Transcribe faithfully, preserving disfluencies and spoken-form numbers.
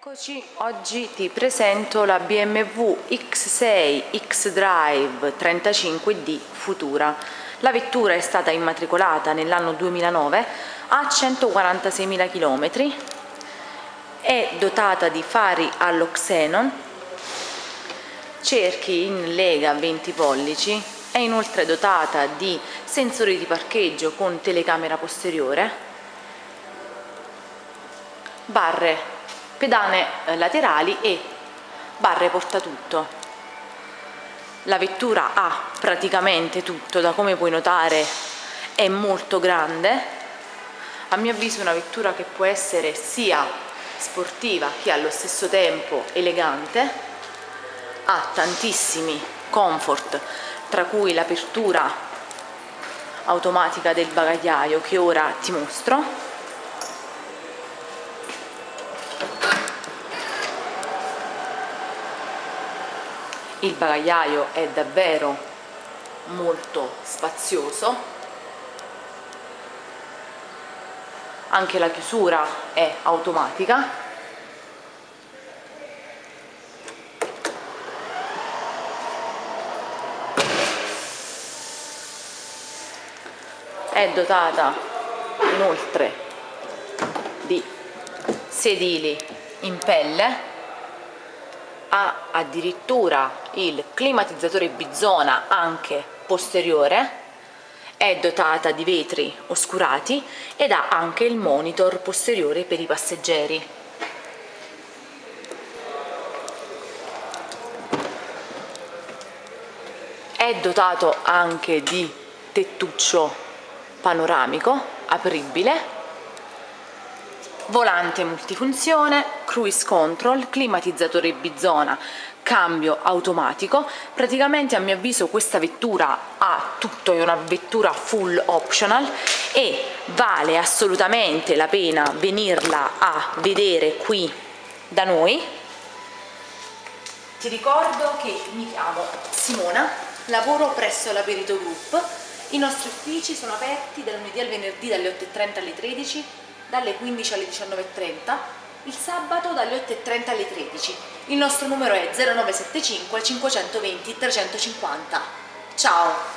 Eccoci, oggi ti presento la B M W X sei xDrive trentacinque D Futura. La vettura è stata immatricolata nell'anno duemilanove, ha centoquarantaseimila chilometri, è dotata di fari allo xenon, cerchi in lega venti pollici, è inoltre dotata di sensori di parcheggio con telecamera posteriore, barre pedane laterali e barre portatutto. La vettura ha praticamente tutto, da come puoi notare è molto grande. A mio avviso è una vettura che può essere sia sportiva che allo stesso tempo elegante. Ha tantissimi comfort, tra cui l'apertura automatica del bagagliaio che ora ti mostro. Il bagagliaio è davvero molto spazioso, anche la chiusura è automatica. È dotata inoltre di sedili in pelle, ha addirittura il climatizzatore bizona anche posteriore, è dotata di vetri oscurati ed ha anche il monitor posteriore per i passeggeri. È dotato anche di tettuccio panoramico apribile, volante multifunzione, cruise control, climatizzatore bizona, cambio automatico. Praticamente a mio avviso questa vettura ha tutto, è una vettura full optional e vale assolutamente la pena venirla a vedere qui da noi. Ti ricordo che mi chiamo Simona, lavoro presso la Perito Group. I nostri uffici sono aperti dal lunedì al venerdì dalle otto e trenta alle tredici, dalle quindici alle diciannove e trenta, il sabato dalle otto e trenta alle tredici. Il nostro numero è zero nove sette cinque cinquecentodue zero trecentoscinquanta. Ciao!